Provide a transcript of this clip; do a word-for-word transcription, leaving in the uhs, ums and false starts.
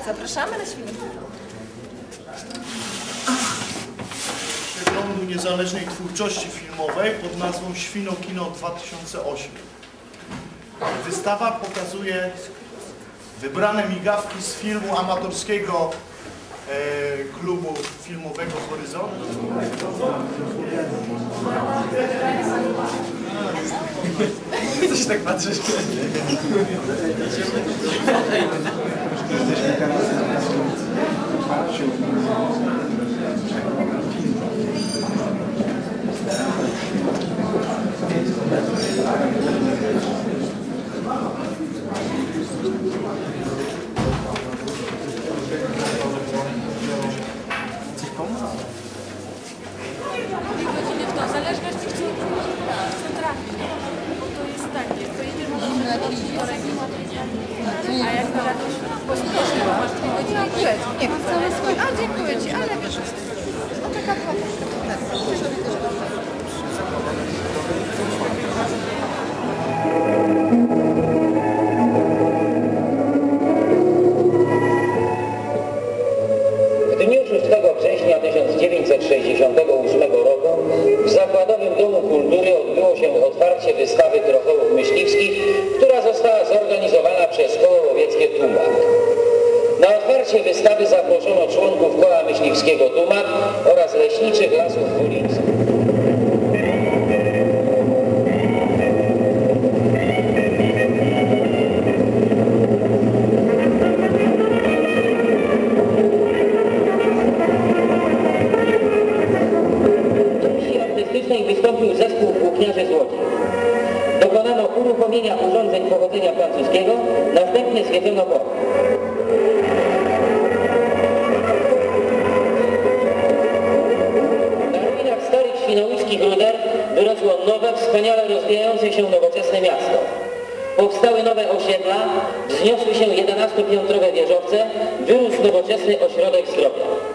Zapraszamy na Świnokino. Przeglądu niezależnej twórczości filmowej pod nazwą Świnokino dwa tysiące osiem. Wystawa pokazuje wybrane migawki z filmu amatorskiego e, klubu filmowego Horyzont. Co się tak patrzysz? Coś pomóc? Dwie godziny w to, w zależności co, co trafi. Bo to jest takie, to jedziemy na wtorek, a jak na radość, bo proszę, bo masz dwie godziny przed. Nie wiem, całe swoje. A dziękuję Ci, ale wiesz, no taka W dniu szóstego września tysiąc dziewięćset sześćdziesiątego ósmego roku w Zakładowym Domu Kultury odbyło się otwarcie wystawy trofeów myśliwskich, która została zorganizowana przez Koło Łowieckie Tumak. Na otwarcie wystawy zaproszono członków Koła Myśliwskiego Tumak oraz leśniczych Lasów Wolińskich. Wystąpił zespół włókniarzy z Łodzi. Dokonano uruchomienia urządzeń pochodzenia francuskiego, następnie zwiedzono port. Na ruinach starych świnoujskich ruder wyrosło nowe, wspaniale rozwijające się nowoczesne miasto. Powstały nowe osiedla, wzniosły się jedenastopiętrowe wieżowce, wyrósł nowoczesny ośrodek zdrowia.